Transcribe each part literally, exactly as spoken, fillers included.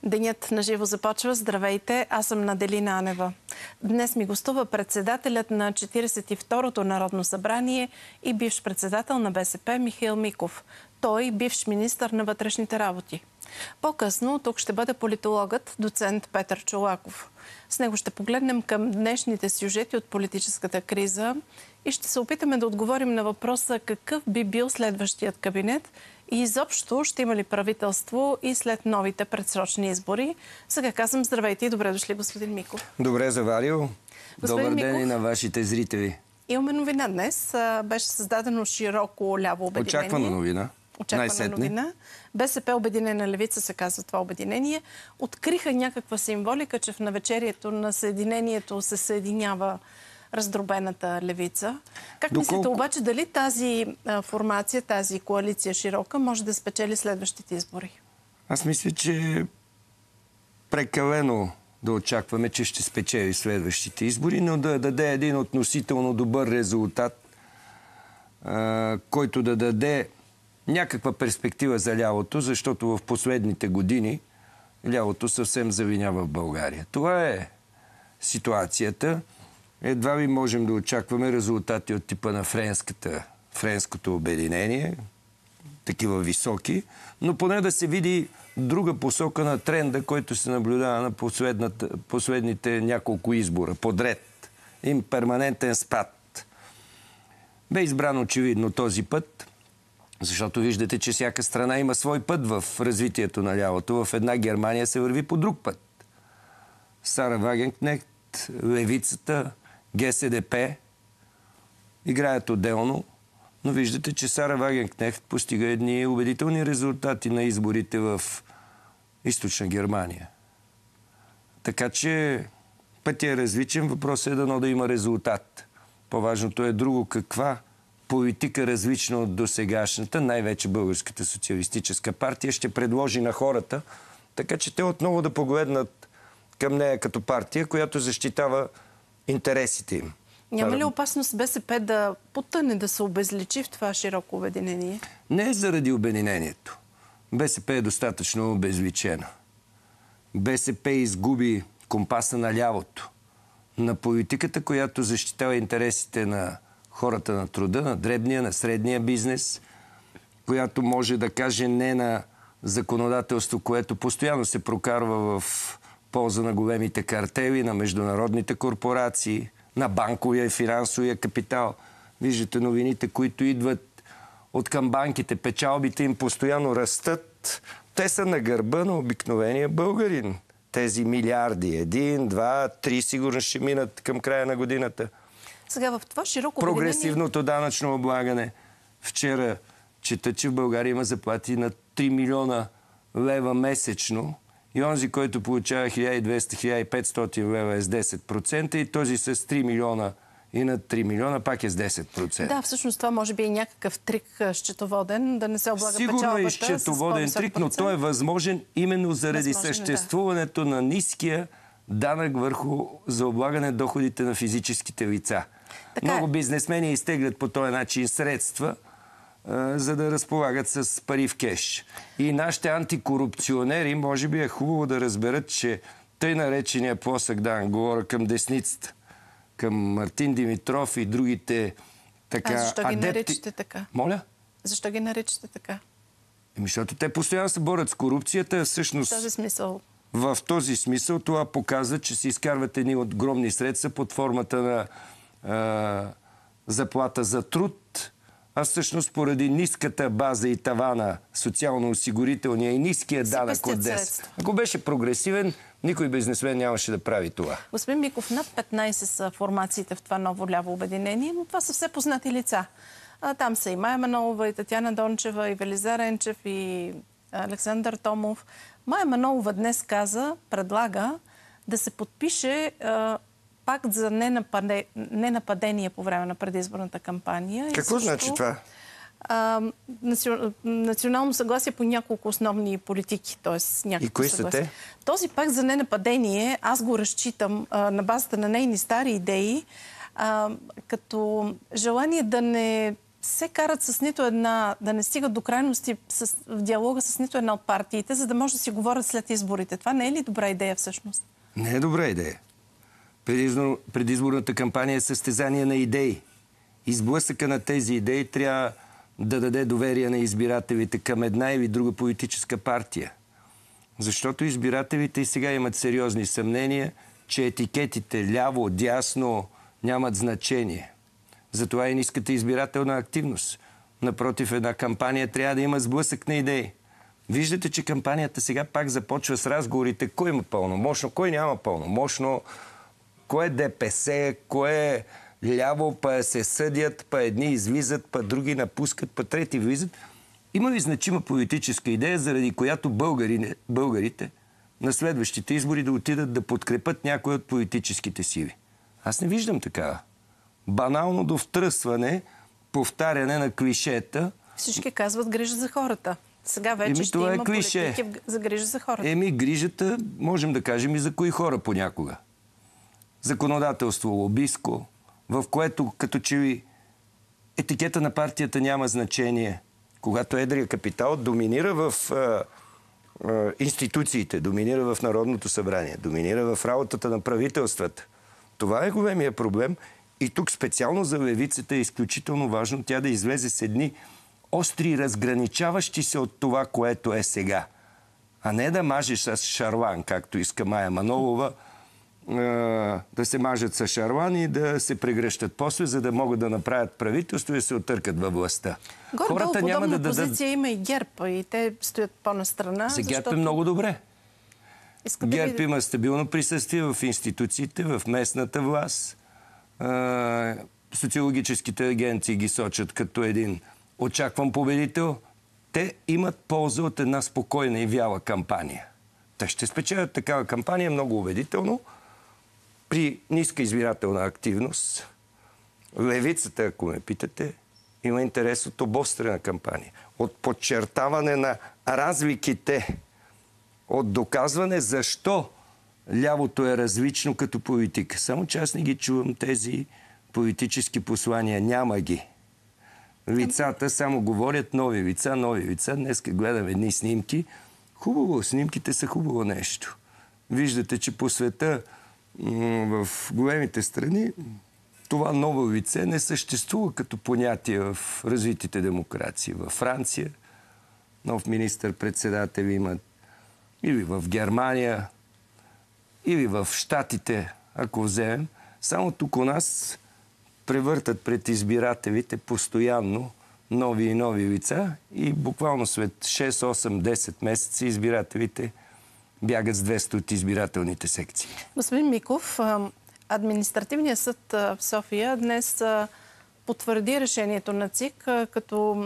Денят на живо започва. Здравейте, аз съм Наделина Анева. Днес ми гостува председателят на четиридесет и второто Народно събрание и бивш председател на БСП Михаил Миков. Той бивш министър на вътрешните работи. По-късно тук ще бъде политологът, доцент Петър Чолаков. С него ще погледнем към днешните сюжети от политическата криза и ще се опитаме да отговорим на въпроса какъв би бил следващият кабинет и изобщо ще има ли правителство и след новите предсрочни избори. Сега казвам здравейте и добре дошли, господин Миков. Добре заварил. Господин Добър ден Миков, и на вашите зрители. Имаме новина днес. Беше създадено широко ляво обединение. Очаквана новина. Очаквана новина. БСП Обединена левица се казва това обединение. Откриха някаква символика, че в навечерието на съединението се съединява раздробената левица. Как Доколко... мислите обаче дали тази а, формация, тази коалиция широка може да спечели следващите избори? Аз мисля, че прекалено да очакваме, че ще спечели следващите избори, но да даде един относително добър резултат, а, който да даде някаква перспектива за лявото, защото в последните години лявото съвсем завинява в България. Това е ситуацията. Едва ли можем да очакваме резултати от типа на френската, френското обединение, такива високи, но поне да се види друга посока на тренда, който се наблюдава на последните няколко избора подред. Им перманентен спад. Бе избран очевидно този път, защото виждате, че всяка страна има свой път в развитието на лявото. В една Германия се върви по друг път. Сара Вагенкнехт, левицата, ГСДП играят отделно, но виждате, че Сара Вагенкнехт постига едни убедителни резултати на изборите в източна Германия. Така че пътят е различен, въпросът е дано да има резултат. По-важното е друго, каква политика различна от досегашната, най-вече Българската социалистическа партия, ще предложи на хората, така че те отново да погледнат към нея като партия, която защитава интересите им. Няма ли опасност БСП да потъне, да се обезличи в това широко обединение? Не е заради обединението. БСП е достатъчно обезличена. БСП изгуби компаса на лявото, на политиката, която защитава интересите на хората на труда, на дребния, на средния бизнес, която може да каже не на законодателство, което постоянно се прокарва в полза на големите картели, на международните корпорации, на банковия и финансовия капитал. Виждате новините, които идват от към банките. Печалбите им постоянно растат. Те са на гърба на обикновения българин. Тези милиарди. Един, два, три сигурно ще минат към края на годината. Сега в това широко Прогресивното данъчно облагане. Вчера чета, че в България има заплати на три милиона лева месечно. И онзи, който получава хиляда и двеста до хиляда и петстотин лева е с десет процента и този с три милиона и на три милиона пак е с десет процента. Да, всъщност това може би е някакъв трик счетоводен, да не се облага Сигурно печалбата. Сигурно е счетоводен трик, но той е възможен именно заради възможен, съществуването да. на ниския данък върху за облагане доходите на физическите лица. Така Много бизнесмени изтеглят по този начин средства, за да разполагат с пари в кеш. И нашите антикорупционери може би е хубаво да разберат, че тъй наречения плосък дан, говоря към десницата, към Мартин Димитров и другите така адепти... А защо адепти... ги наричате така? Моля? Защо ги наричате така? Еми, защото те постоянно се борят с корупцията, всъщност... В този смисъл? В този смисъл това показва, че се изкарват едни огромни средства под формата на а, заплата за труд, а всъщност поради ниската база и тавана, социално-осигурителния и ниския данък от десет. Ако беше прогресивен, никой бизнесмен нямаше да прави това. Господин Миков, над петнайсет са формациите в това ново ляво обединение, но това са все познати лица. А, там са и Мая Манолова, и Татяна Дончева, и Велизар Енчев, и Александър Томов. Мая Манолова днес каза, предлага да се подпише а, пакт за ненападе... ненападение по време на предизборната кампания. Какво също, значи това? А, наци... национално съгласие по няколко основни политики. Тоест, и кои са те? Този пакт за ненападение, аз го разчитам а, на базата на нейни стари идеи, а, като желание да не се карат с нито една, да не стигат до крайности с, в диалога с нито една от партиите, за да може да си говорят след изборите. Това не е ли добра идея всъщност? Не е добра идея. Предизбор, предизборната кампания е състезание на идеи. Изблъсъка на тези идеи трябва да даде доверие на избирателите към една или друга политическа партия. Защото избирателите и сега имат сериозни съмнения, че етикетите ляво, дясно нямат значение. Затова и ниската избирателна активност. Напротив, една кампания трябва да има сблъсък на идеи. Виждате, че кампанията сега пак започва с разговорите кой има пълномощно, кой няма пълномощно, кое е ДПС, кое е ляво, па се съдят, па едни излизат, па други напускат, па трети влизат. Има ли значима политическа идея, заради която българи, българите на следващите избори да отидат да подкрепят някои от политическите сили? Аз не виждам такава. Банално до втръсване, повтаряне на клишета. Всички казват грижа за хората. Сега вече Еми, ще това има е клише. политики за грижа за хората. Еми, грижата, можем да кажем и за кои хора понякога. Законодателство лобистко, в което като че ли етикета на партията няма значение. Когато едрия капитал доминира в а, а, институциите, доминира в Народното събрание, доминира в работата на правителствата. Това е големия проблем. И тук специално за левицата е изключително важно тя да излезе с едни остри, разграничаващи се от това, което е сега. А не да мажеш с шарлан, както иска Мая Манолова, да се мажат с шарлан и да се прегръщат после, за да могат да направят правителство и да се отъркат във властта. Горе-долу подобна да дадат... позиция има и ГЕРБ, и те стоят по-настрана. За ГЕРБ защото... е много добре. Искате ГЕРБ ли... има стабилно присъствие в институциите, в местната власт. Социологическите агенции ги сочат като един очакван победител. Те имат полза от една спокойна и вяла кампания. Те ще спечелят такава кампания много убедително. При ниска избирателна активност, левицата, ако ме питате, има интерес от обострена кампания. От подчертаване на разликите, от доказване защо лявото е различно като политика. Само че аз не ги чувам тези политически послания. Няма ги. Лицата само говорят нови лица, нови лица. Днес гледам едни снимки. Хубаво, снимките са хубаво нещо. Виждате, че по света в големите страни това ново лице не съществува като понятие в развитите демокрации. Във Франция нов министър-председател имат, или в Германия, или в Щатите, ако вземем. Само тук у нас превъртат пред избирателите постоянно нови и нови лица и буквално след шест, осем, десет месеца избирателите бягат с двеста от избирателните секции. Господин Миков, Административният съд в София днес потвърди решението на ЦИК, като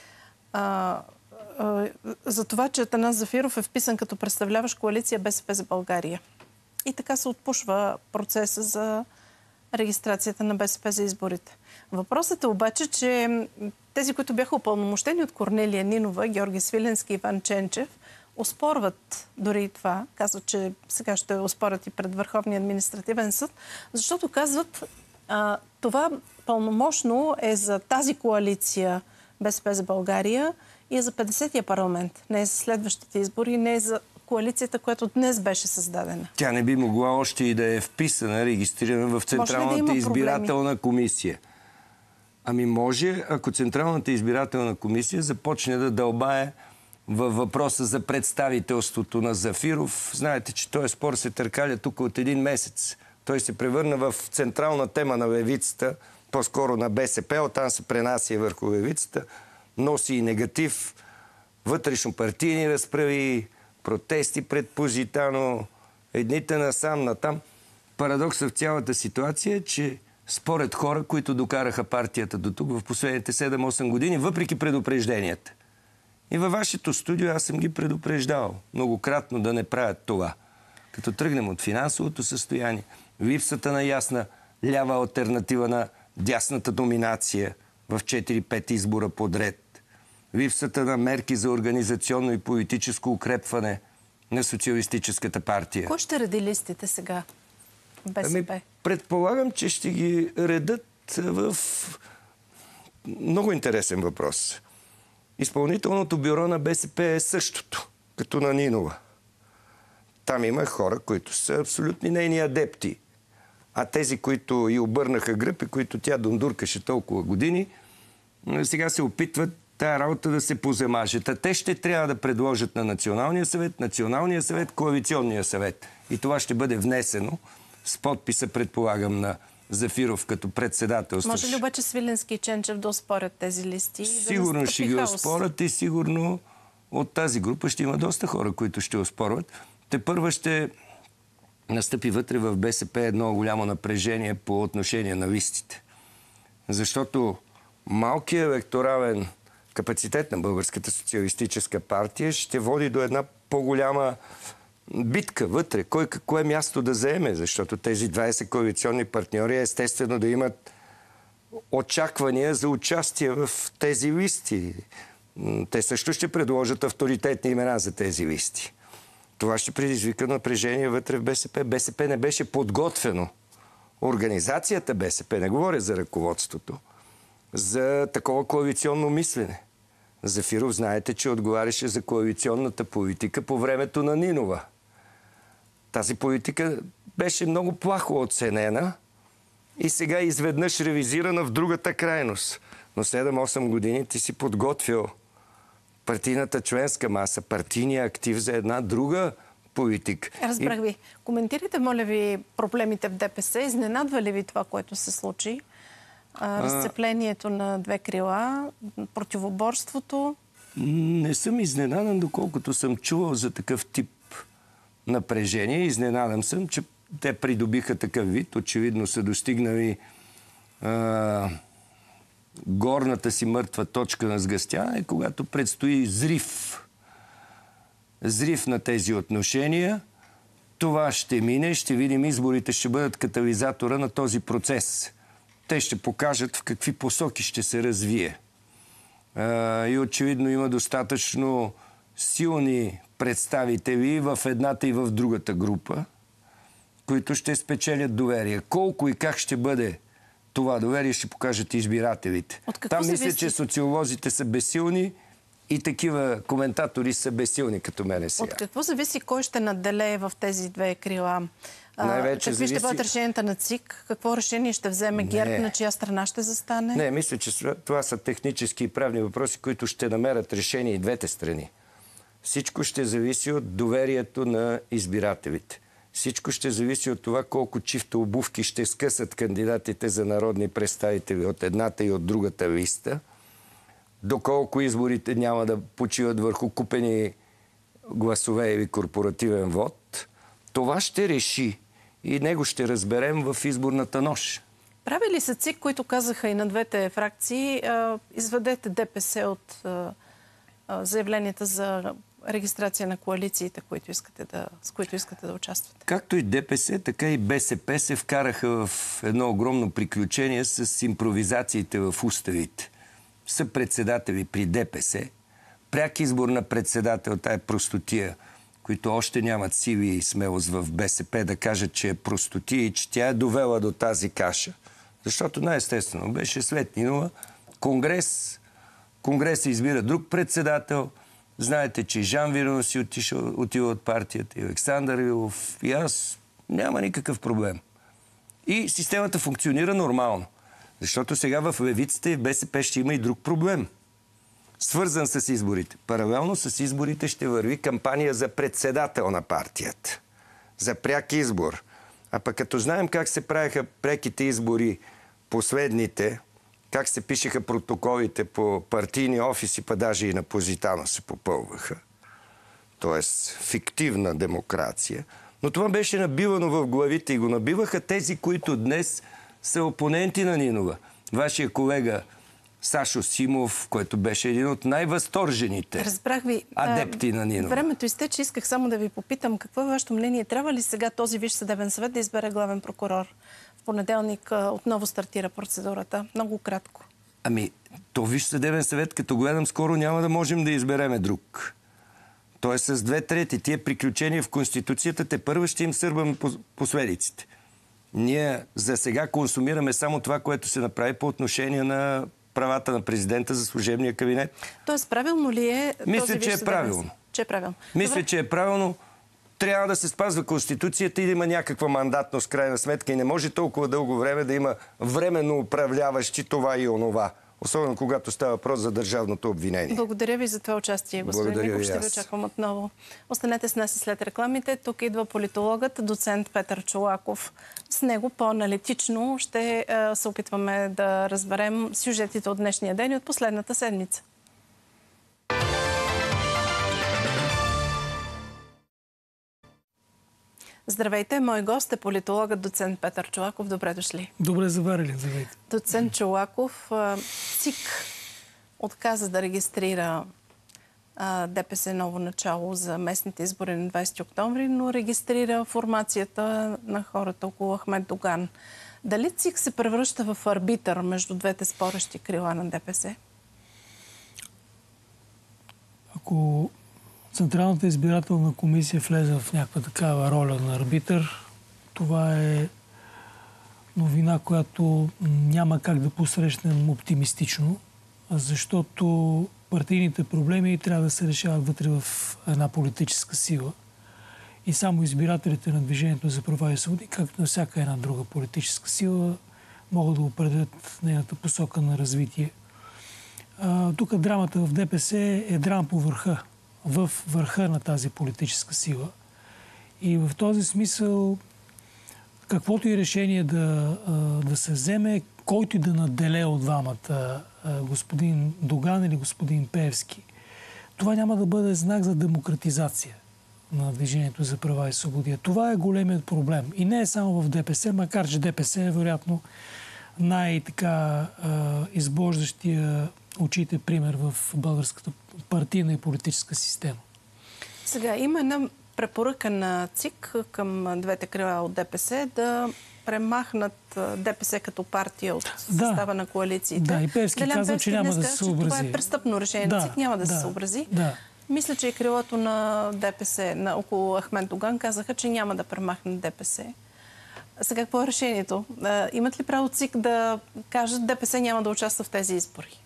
а, а, за това, че Атанас Зафиров е вписан като представляващ коалиция БСП за България. И така се отпушва процеса за регистрацията на БСП за изборите. Въпросът е обаче, че тези, които бяха упълномощени от Корнелия Нинова, Георги Свиленски и Иван Ченчев, оспорват дори и това. Казват, че сега ще оспорят и пред Върховния административен съд, защото казват, а, това пълномощно е за тази коалиция БСП за България и е за петдесетия парламент. Не е за следващите избори, не е за коалицията, която днес беше създадена. Тя не би могла още и да е вписана, регистрирана в Централната да избирателна комисия. Ами може, ако Централната избирателна комисия започне да дълбае във въпроса за представителството на Зафиров. Знаете, че този спор се търкаля тук от един месец. Той се превърна в централна тема на левицата, по-скоро на БСП, оттам се пренася върху левицата, носи и негатив, вътрешно-партийни разправи, протести пред Позитано, едните насам, натам. Парадоксът в цялата ситуация е, че според хора, които докараха партията до тук в последните седем-осем години, въпреки предупрежденията. И във вашето студио аз съм ги предупреждавал многократно да не правят това. Като тръгнем от финансовото състояние, липсата на ясна лява алтернатива на дясната доминация в четири-пет избора подред, липсата на мерки за организационно и политическо укрепване на социалистическата партия. Кой ще реди листите сега? БСП? Ами, предполагам, че ще ги редат в много интересен въпрос. Изпълнителното бюро на БСП е същото, като на Нинова. Там има хора, които са абсолютни нейни адепти. А тези, които и обърнаха гръб и които тя дундуркаше толкова години, сега се опитват тая работа да се позамажат. А те ще трябва да предложат на Националния съвет, Националния съвет, Коалиционния съвет. И това ще бъде внесено с подписа, предполагам, на Зафиров като председателство. Може ли обаче Свиленски и Ченчев да оспорят тези листи? Сигурно да ще ги оспорят и сигурно от тази група ще има доста хора, които ще оспорват. Те първа ще настъпи вътре в БСП едно голямо напрежение по отношение на листите. Защото малкият електорален капацитет на Българската социалистическа партия ще води до една по-голяма битка вътре. Кой какво е място да заеме, защото тези двайсет коалиционни партньори естествено да имат очаквания за участие в тези листи. Те също ще предложат авторитетни имена за тези листи. Това ще предизвика напрежение вътре в БСП. БСП не беше подготвено. Организацията БСП, не говоря за ръководството, за такова коалиционно мислене. Зафиров, знаете, че отговаряше за коалиционната политика по времето на Нинова. Тази политика беше много плахо оценена и сега изведнъж ревизирана в другата крайност. Но седем-осем години ти си подготвил партийната членска маса, партийния актив за една друга политика. Разбрах ви. Коментирайте, моля ви, проблемите в ДПС. Изненадва ли ви това, което се случи? Разцеплението на две крила, противоборството? Не съм изненадан, доколкото съм чувал за такъв тип напрежение. Изненадам съм, че те придобиха такъв вид. Очевидно са достигнали а, горната си мъртва точка на сгъстяване, когато предстои зрив. Зрив на тези отношения. Това ще мине, ще видим, изборите ще бъдат катализатора на този процес. Те ще покажат в какви посоки ще се развие. А, и очевидно има достатъчно силни представители в едната и в другата група, които ще спечелят доверие. Колко и как ще бъде това доверие, ще покажат избирателите. Там мисля, че социолозите са безсилни и такива коментатори са безсилни, като мене сега. От какво зависи кой ще надделее в тези две крила? Най-вече Какви зависи... ще бъдат решенията на ЦИК? Какво решение ще вземе Не. ГЕРБ? На чия страна ще застане? Не, мисля, че това са технически и правни въпроси, които ще намерят решение и двете страни. Всичко ще зависи от доверието на избирателите. Всичко ще зависи от това колко чифта обувки ще скъсат кандидатите за народни представители от едната и от другата листа, доколко изборите няма да почиват върху купени гласове или корпоративен вод. Това ще реши и него ще разберем в изборната нощ. Прави ли са ЦИК, които казаха и на двете фракции, изведете ДПС от заявленията за регистрация на коалициите, които искате да, с които искате да участвате? Както и ДПС, така и БСП се вкараха в едно огромно приключение с импровизациите в уставите. Са председатели при ДПС, пряк избор на председател, тая простотия, които още нямат сили и смелост в БСП да кажат, че е простотия и че тя е довела до тази каша. Защото най-естествено беше след Нинова конгрес. Конгрес избира друг председател. Знаете, че Жан Виденов си отишъл, отива от партията, и Александър Вилов, и аз. Няма никакъв проблем. И системата функционира нормално. Защото сега в левицата и в БСП ще има и друг проблем. Свързан с изборите. Паралелно с изборите ще върви кампания за председател на партията. За пряк избор. А пък като знаем как се правиха преките избори последните, как се пишеха протоколите по партийни офиси, па даже и на Позитано се попълваха. Тоест фиктивна демокрация. Но това беше набивано в главите и го набиваха тези, които днес са опоненти на Нинова. Вашия колега Сашо Симов, който беше един от най-възторжените Разбрах ви, адепти на Нинова. Времето изтече, исках само да ви попитам какво е вашето мнение. Трябва ли сега този Висш съдебен съвет да избере главен прокурор? В понеделник отново стартира процедурата. Много кратко. Ами, то Висш съдебен съвет, като гледам, скоро няма да можем да избереме друг. Той е с две трети. Тия приключения в Конституцията, те първо ще им сърбаме последиците. Ние за сега консумираме само това, което се направи по отношение на правата на президента за служебния кабинет. Тоест, правилно ли е Мисля, този че е правилно. Че е правилно. Мисля, Добре. че е правилно. Трябва да се спазва Конституцията и да има някаква мандатност, крайна сметка. И не може толкова дълго време да има временно управляващи това и онова. Особено когато става въпрос за държавното обвинение. Благодаря ви за това участие, господин Миков. Ще ви очаквам отново. Останете с нас и след рекламите. Тук идва политологът, доцент Петър Чолаков. С него по-аналитично ще се опитваме да разберем сюжетите от днешния ден и от последната седмица. Здравейте, мой гост е политологът доцент Петър Чолаков. Добре дошли. Добре заварили, здравейте. Доцент Чолаков, ЦИК отказа да регистрира ДПС ново начало за местните избори на двайсети октомври, но регистрира формацията на хората около Ахмед Доган. Дали ЦИК се превръща в арбитър между двете спорещи крила на ДПС? Ако Централната избирателна комисия влезе в някаква такава роля на арбитър, това е новина, която няма как да посрещнем оптимистично, защото партийните проблеми трябва да се решават вътре в една политическа сила. И само избирателите на Движението за права и свободи, както на всяка една друга политическа сила, могат да определят нейната посока на развитие. А, тук драмата в ДПС е драма по върха, в върха на тази политическа сила. И в този смисъл, каквото и решение да, да се вземе, който и да наделе от двамата, господин Доган или господин Пеевски, това няма да бъде знак за демократизация на Движението за права и свободи. Това е големият проблем. И не е само в ДПС, макар че ДПС е вероятно най-така избождащия очите пример в българската партийна и политическа система. Сега има една препоръка на ЦИК към двете крила от ДПС да премахнат ДПС като партия от състава да, на коалициите. Да, и Пеевски каза, че няма да се съобрази. Това е престъпно решение да, на ЦИК, няма да, да се съобрази. Да. Мисля, че и крилото на ДПС на около Ахмед Доган казаха, че няма да премахнат ДПС. Сега какво е решението? Имат ли право ЦИК да кажат ДПС няма да участва в тези избори?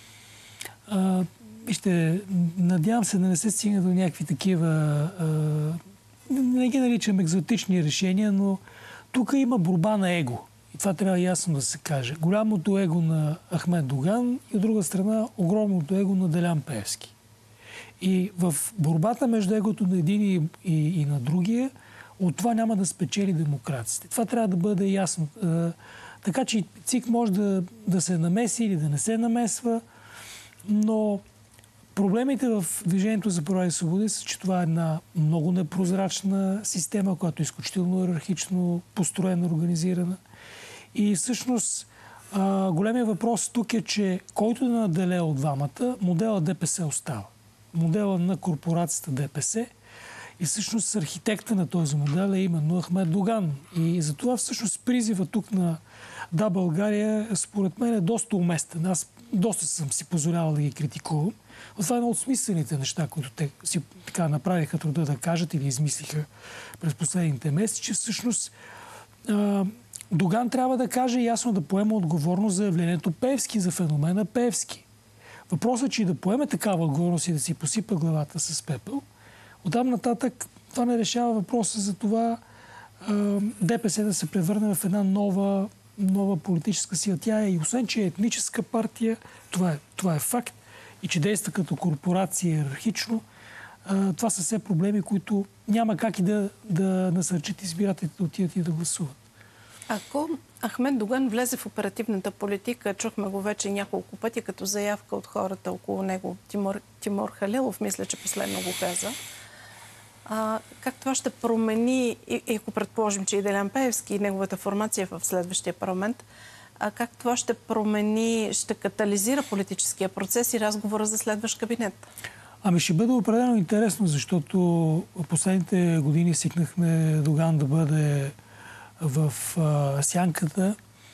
А, вижте, надявам се да не се стигне до някакви такива, а, не ги наричам екзотични решения, но тук има борба на его. И това трябва ясно да се каже. Голямото его на Ахмед Доган и от друга страна огромното его на Делян Пеевски. И в борбата между егото на един и, и, и на другия, от това няма да спечели демокрацията. Това трябва да бъде ясно. А, така че ЦИК може да, да се намеси или да не се намесва, но проблемите в Движението за права и свободи са, че това е една много непрозрачна система, която е изключително иерархично построена, организирана. И всъщност а, големият въпрос тук е, че който да наделе от двамата, модела ДПС остава. Модела на корпорацията ДПС. И всъщност архитекта на този модел е именно Ахмед Доган. И затова всъщност призива тук на Да, България, според мен е доста уместен. Аз доста съм си позволявал да ги критикувам. Но това е едно от смислените неща, които те си така направиха труда да кажат или измислиха през последните месеци, че всъщност а, Доган трябва да каже ясно да поема отговорност за явлението Пеевски, за феномена Пеевски. Въпросът е, че и да поеме такава отговорност и да си посипа главата с пепел, оттам нататък това не решава въпроса за това а, ДПС да се превърне в една нова, нова политическа сила. Тя е, и освен, че е етническа партия, това е, това е факт, и че действа като корпорация иерархично, а, това са все проблеми, които няма как и да, да насърчат избирателите да отидат и да гласуват. Ако Ахмед Доган влезе в оперативната политика, чухме го вече няколко пъти като заявка от хората около него, Тимур, Тимур Халилов, мисля, че последно го каза. А, как това ще промени, и, и ако предположим, че и Делян Пеевски и неговата формация в следващия парламент, а как това ще промени, ще катализира политическия процес и разговора за следващ кабинет? Ами ще бъде определено интересно, защото в последните години свикнахме Доган да бъде в а, сянката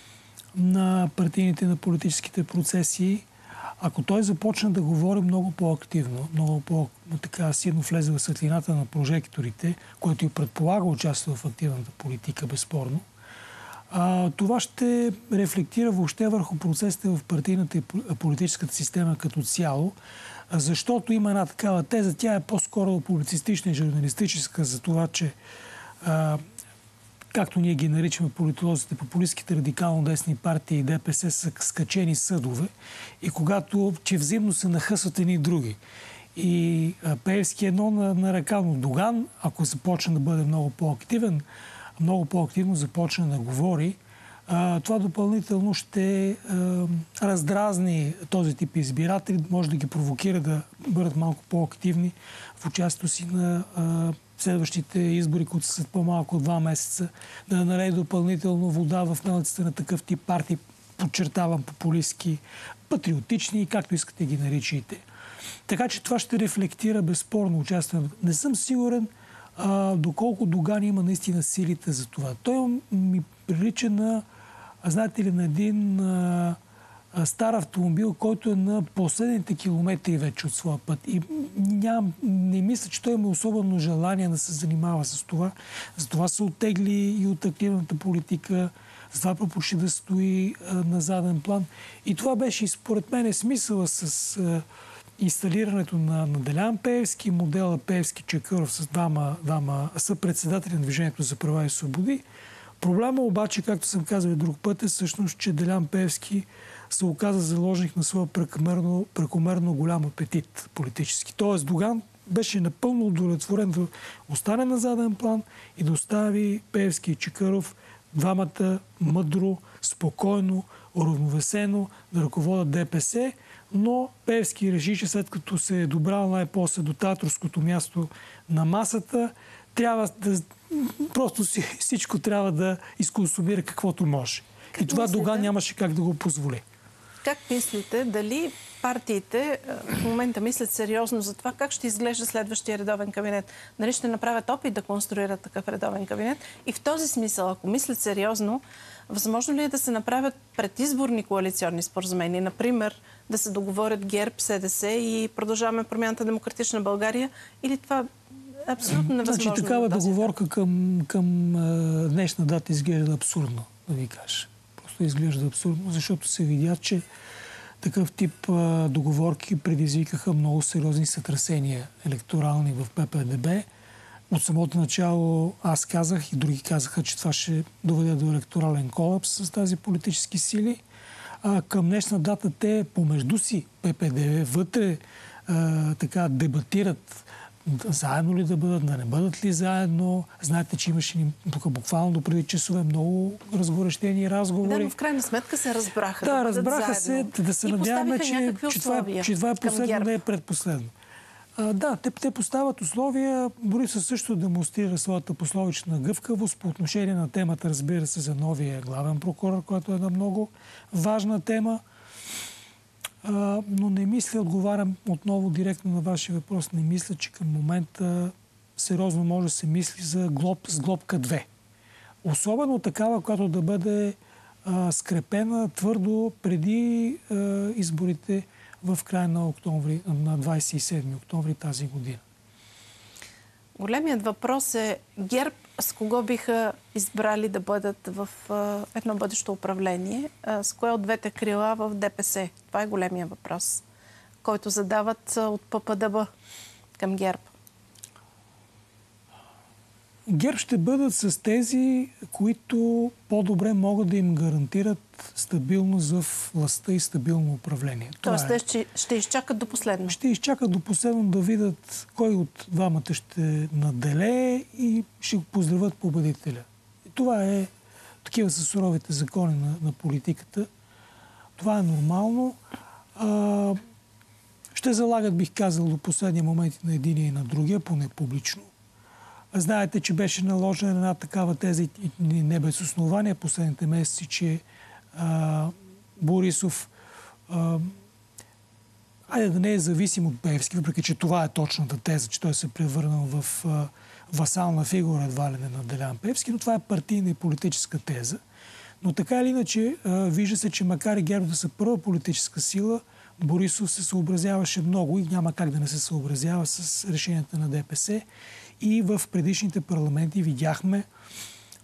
на партийните, на политическите процеси. Ако той започне да говори много по-активно, много по-така силно влезе в светлината на прожекторите, което и предполага участие в активната политика, безспорно, А, това ще рефлектира въобще върху процесите в партийната и политическата система като цяло, защото има една такава теза, тя е по-скоро публицистична и журналистическа за това, че а, както ние ги наричаме политолозите, популистските радикално десни партии и ДПС са скачени съдове и когато, че взаимно се нахъсват едни и други. И Пеевски едно на, на ръка, но Доган, ако започне да бъде много по-активен, много по-активно започне да говори, а, това допълнително ще а, раздразни този тип избиратели, може да ги провокира да бъдат малко по-активни в участието си на а, следващите избори, които са след по-малко от два месеца, да налее допълнително вода в мелницата на такъв тип партии, подчертавам, популистски, патриотични, както искате ги наричайте. Така че това ще рефлектира безспорно участие. Не съм сигурен а, доколко Доган има наистина силите за това. Той ми прилича на, знаете ли, на един а, а, стар автомобил, който е на последните километри вече от своя път. И ням, не мисля, че той има особено желание да се занимава с това. Затова се оттегли и от активната политика, затова пропочи да стои а, на заден план. И това беше и според мен е смисъла с а, инсталирането на, на Делян Пеевски, модела Пеевски-Чакъров с двама, двама съпредседатели на Движението за права и свободи. Проблема обаче, както съм казал и друг път, е всъщност, че Делян Пеевски се оказа заложник на своя прекомерно, прекомерно голям апетит политически. Тоест Доган беше напълно удовлетворен да остане на заден план и да остави Пеевски и Чакъров двамата мъдро, спокойно, уравновесено да ръководят ДПС, но Пеевски реши, че след като се е добрал най-после до театрското място на масата, трябва да, просто всичко трябва да изконсумира каквото може. Как и това мислите? Доган нямаше как да го позволи. Как мислите, дали партиите в момента мислят сериозно за това как ще изглежда следващия редовен кабинет? Дали ще направят опит да конструират такъв редовен кабинет? И в този смисъл, ако мислят сериозно, възможно ли е да се направят предизборни коалиционни споразумения? Например, да се договорят ГЕРБ, СДС и Продължаваме промяната Демократична България? Или това е абсолютно невъзможно? Значи такава договорка към, към а, днешна дата изглежда абсурдно, да ви кажа. Просто изглежда абсурдно, защото се видя, че такъв тип а, договорки предизвикаха много сериозни сътресения електорални в ППДБ. От самото начало аз казах и други казаха, че това ще доведе до електорален колапс с тази политически сили. А към днешна дата те помежду си, ППДБ, вътре а, така дебатират заедно ли да бъдат, да не бъдат ли заедно. Знаете, че имаше тук буквално преди часове много разгорещени разговори. Да, но в крайна сметка се разбраха. Да, да разбраха се, да се надяваме, че, че, това, че това е последно, не е предпоследно. А, да, те, те поставят условия. Борисов също демонстрира своята пословична гъвкавост по отношение на темата, разбира се, за новия главен прокурор, който е една много важна тема. А, но не мисля, отговарям отново директно на вашия въпрос, не мисля, че към момента сериозно може да се мисли за глоб, с глобка две. Особено такава, която да бъде а, скрепена твърдо преди а, изборите в края на октомври, на двадесет и седми октомври тази година. Големият въпрос е ГЕРБ с кого биха избрали да бъдат в а, едно бъдещо управление, а, с кое от двете крила в ДПС? Това е големият въпрос, който задават а, от ППДБ към ГЕРБ. ГЕРБ ще бъдат с тези, които по-добре могат да им гарантират стабилност в властта и стабилно управление. Тоест, те ще, ще изчакат до последно? Ще изчакат до последно да видят кой от двамата ще наделее и ще го поздравят победителя. И това е, такива са суровите закони на, на политиката. Това е нормално. А, ще залагат, бих казал, до последния момент на единия и на другия, поне публично. Знаете, че беше наложена една такава теза и не без основание последните месеци, че а, Борисов а, айде да не е зависим от Пеевски, въпреки че това е точната теза, че той се превърнал в а, васална фигура едва ли не на Делян Пеевски, но това е партийна и политическа теза. Но така или иначе, а, вижда се, че макар и ГЕРБ да са първа политическа сила, Борисов се съобразяваше много и няма как да не се съобразява с решенията на ДПС. И в предишните парламенти видяхме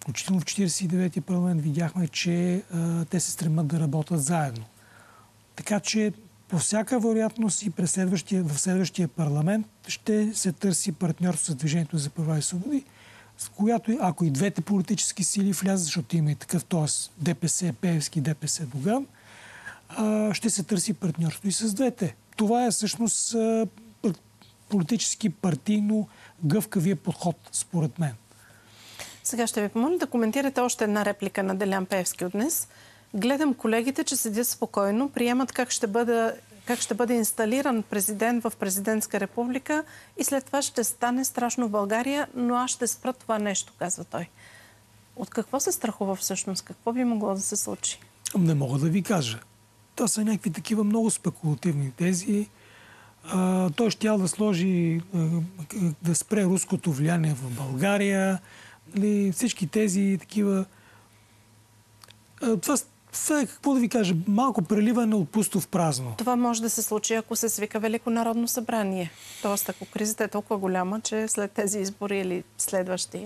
включително в четиридесет и девети парламент видяхме, че а, те се стремат да работят заедно. Така че по всяка вероятност и през следващия, в следващия парламент ще се търси партньорство с Движението за права и свободи, с която, ако и двете политически сили влязат, защото има и такъв, т.е. ДПС, Пеевски, ДПС, Доган, а, ще се търси партньорство и с двете. Това е всъщност а, политически партийно гъвкавия подход, според мен. Сега ще ви помоля да коментирате още една реплика на Делян Пеевски от днес. Гледам колегите, че седят спокойно, приемат как ще бъде, как ще бъде инсталиран президент в президентска република и след това ще стане страшно в България, но аз ще спра това нещо, казва той. От какво се страхува всъщност? Какво би могло да се случи? Не мога да ви кажа. Това са някакви такива много спекулативни тези. А, той щял да сложи, а, да спре руското влияние в България. Нали, всички тези такива... А, това, това е, какво да ви кажа, малко преливане от пусто в празно. Това може да се случи, ако се свика Велико народно събрание. Тоест, ако кризата е толкова голяма, че след тези избори или следващи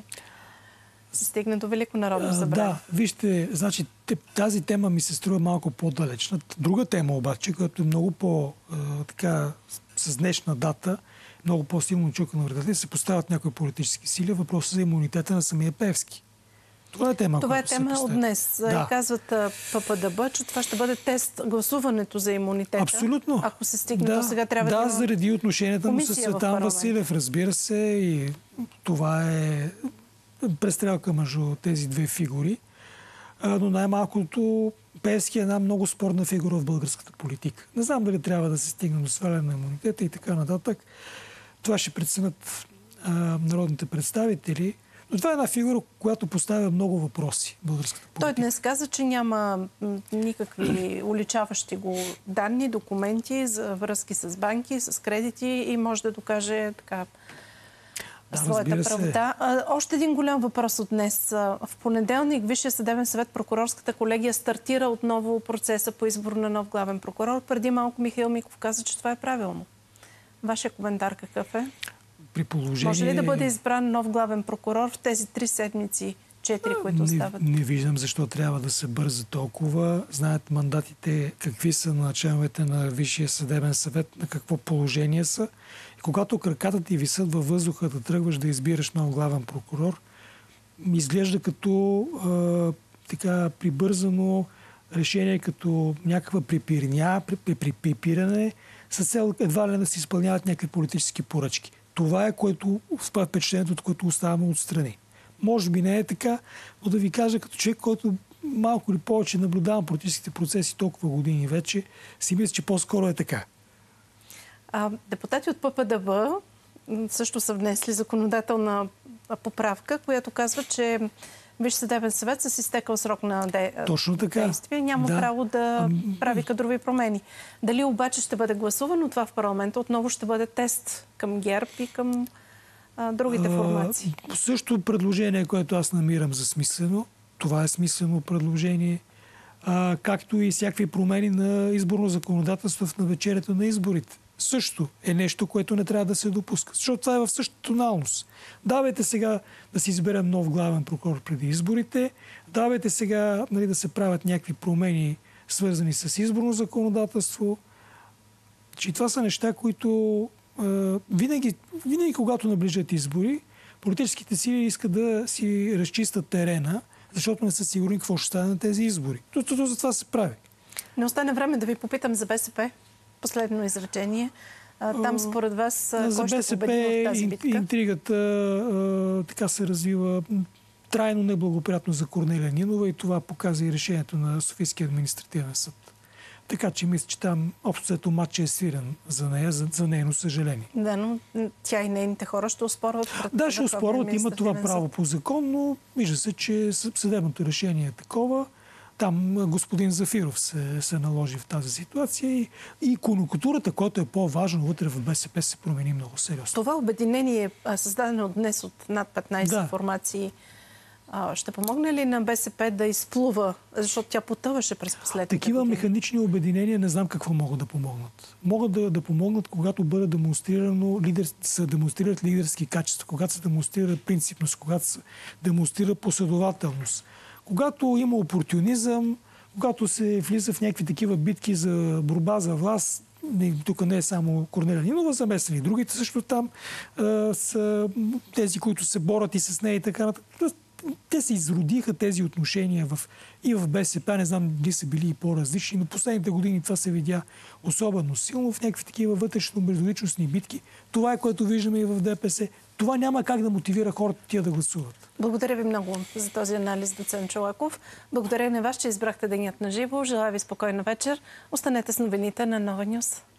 се стигне до Велико народно събрание. Да, вижте, значи тази тема ми се струва малко по-далечна. Друга тема обаче, която е много по- така с днешна дата, много по-силно чука на вратата, се поставят някои политически сили, въпросът за имунитета на самия Пеевски. Това е тема, това е тема от днес. Да. Казват ППДБ, че това ще бъде тест гласуването за имунитета. Абсолютно. Ако се стигне да, до сега, трябва да, да има заради отношенията му с Цветан Василев, разбира се. И това е престрелка между тези две фигури. Но най-малкото Пеевски е една много спорна фигура в българската политика. Не знам дали трябва да се стигне до сваляне на имунитета и така нататък. Това ще преценят а, народните представители. Но това е една фигура, която поставя много въпроси в българската политика. Той днес каза, че няма никакви уличаващи го данни, документи за връзки с банки, с кредити и може да докаже така да, своята правота. Още един голям въпрос от днес. В понеделник Висшия съдебен съвет, прокурорската колегия стартира отново процеса по избор на нов главен прокурор. Преди малко Михаил Миков каза, че това е правилно. Вашия коментар какъв е? При положение... Може ли да бъде избран нов главен прокурор в тези три седмици, четири, които остават? Не, не виждам защо трябва да се бърза толкова. Знаят мандатите какви са на членовете на Висшия съдебен съвет, на какво положение са. И когато краката ти висят във въздуха да тръгваш да избираш нов главен прокурор, ми изглежда като а, така прибързано решение, като някаква припирня, припиране, с цел едва ли да се изпълняват някакви политически поръчки. Това е, което спа впечатлението, от което оставаме отстрани. Може би не е така, но да ви кажа, като човек, който малко или повече наблюдавам политическите процеси толкова години вече, си мисля, че по-скоро е така. А, депутати от ППДБ също са внесли законодателна поправка, която казва, че Висш съдебен съвет с изтекал срок на де... Точно така. действие няма да. право да прави кадрови промени. Дали обаче ще бъде гласувано това в парламента, отново ще бъде тест към ГЕРБ и към а, другите формации? А, също предложение, което аз намирам за смислено. Това е смислено предложение. А, както и всякакви промени на изборно законодателство в навечерието на изборите. Също е нещо, което не трябва да се допуска. Защото това е в същата тоналност. Давайте сега да си изберем нов главен прокурор преди изборите. Давайте сега, нали, да се правят някакви промени, свързани с изборно законодателство. Че това са неща, които е, винаги, винаги, когато наближат избори, политическите сили искат да си разчистят терена, защото не са сигурни какво ще стане на тези избори. Тото за това се прави. Не остане време да ви попитам за БСП. Последно изречение. Там според вас кой ще победи в тази битка? Интригата а, така се развива трайно неблагоприятно за Корнелия Нинова и това показа и решението на Софийския административен съд. Така че мисля, че там общото матч е свирен за нея, за, за нейно съжаление. Да, но тя и нейните хора ще оспорват. Да, ще оспорват, има това право по закон, но вижда се, че съдебното решение е такова. Там господин Зафиров се, се наложи в тази ситуация и, и конюнктурата, която е по-важно вътре в БСП, се промени много сериозно. Това обединение, създадено днес от над петнайсет да. формации, А, ще помогне ли на БСП да изплува, защото тя потъваше през последните Такива години? механични обединения не знам какво могат да помогнат. Могат да, да помогнат, когато бъде демонстрирано, лидер, се демонстрират лидерски качества, когато се демонстрира принципност, когато се демонстрира последователност. Когато има опортунизъм, когато се влиза в някакви такива битки за борба за власт, тук не е само Корнелия Нинова замесени, другите също там а, са тези, които се борят и с нея и така нататък. Те се изродиха тези отношения в, и в БСП, не знам дали са били и по-различни, но последните години това се видя особено силно в някакви такива вътрешно-междуличностни битки. Това е, което виждаме и в ДПС. Това няма как да мотивира хората тия да гласуват. Благодаря ви много за този анализ, доцент Чолаков. Благодаря на вас, че избрахте денят на живо. Желая ви спокойна вечер. Останете с новините на Нова Нюс.